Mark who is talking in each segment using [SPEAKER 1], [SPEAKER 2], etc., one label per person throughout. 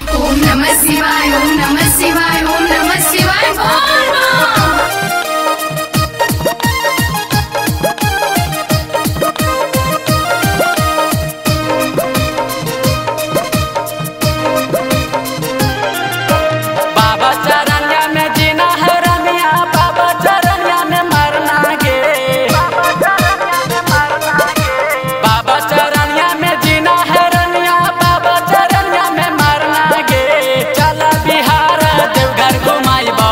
[SPEAKER 1] ओम नमः शिवाय, ओम नमः शिवाय, ओम नमः शिवाय। बोल बम।
[SPEAKER 2] बाबा चरनिया में जीना है रमिया, बाबा चरनिया में मरना गे। बाबा चरनिया में जीना है रमिया, बाबा चरनिया में मरना गे। चला बिहार देवघर घुमाइबो,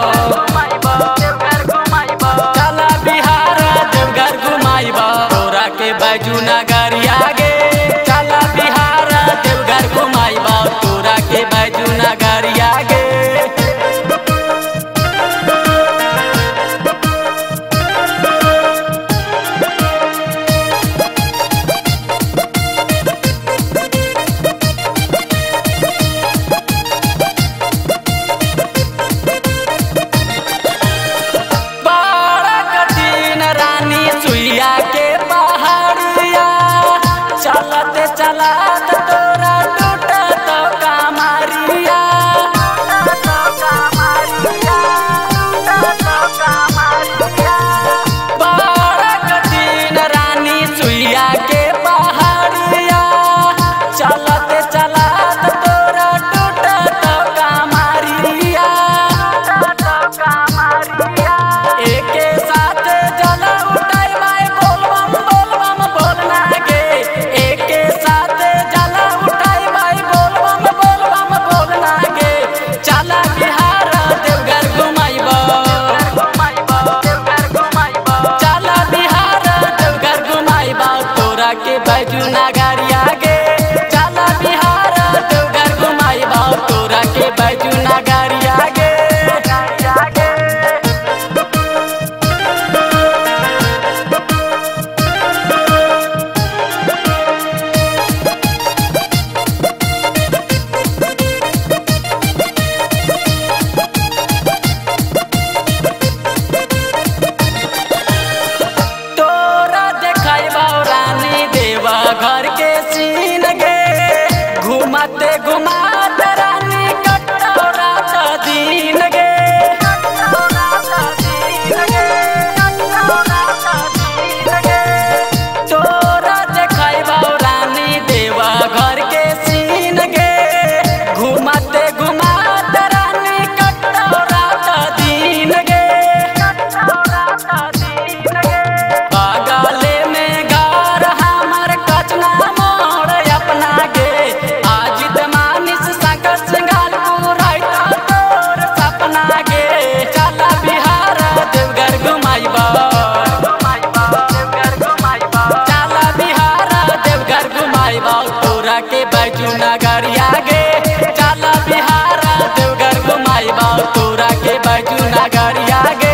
[SPEAKER 2] चला बिहार देवघर घुमाइबो, तोरा के बैजू नगरिया गे। चला बिहार देवघर घुमाइबो, तोरा के बैजू नगरिया गे। बड़ा कठिन रानी सुइया के पहाड़िया, चलते चलत तोरा टूटत कमरिया। बड़ा कठिन रानी सुइया के पहाड़िया, चलते चलत तोरा टूटत कमरिया। एके साथ जल उठाई माई बोल बम बोलना गे। एके साथ जल उठाई माई बोल बम बोलना गे। चला बिहार देवघर घुमाइबो, चला बिहार देवघर घुमाइबो, तोरा के बैजू नगरिया गे। चला बिहार देवघर घुमाइबो, तोरा के बैजू नगरिया गे। तोरा देखाइबो रानी देवा घर के सीन गे। घुमाते घुमाते रानी कटौ रात दिन गे। तोरा देखाइबो रानी देवा घर के सीन गे। घुमाते घुमाते रानी कटौ रात दिन गे। बगले में घर हमर कचना मोड़ अपना गे। आजित मानिस सागर सिंगाल पुराइता तोर सपना गे। चला बिहार देवघर घुमाइबो, चला बिहार देवघर घुमाइबो, तोरा के बैजू नगरिया गे। चला बिहार देवघर घुमाइबो, तोरा के बैजू नगरिया गे।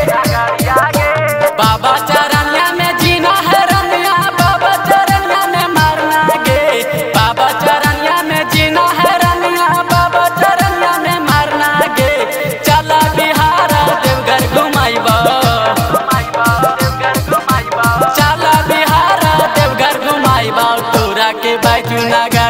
[SPEAKER 2] बाबा चरनिया में जीना है रमिया, बाबा चरनिया में मरना गे। बाबा चरनिया में जीना है रमिया, बाबा चरनिया में मरना गे। चला बिहार देवघर घुमाइबो, चला बिहार देवघर घुमाइबो, तोरा के बैजू नगर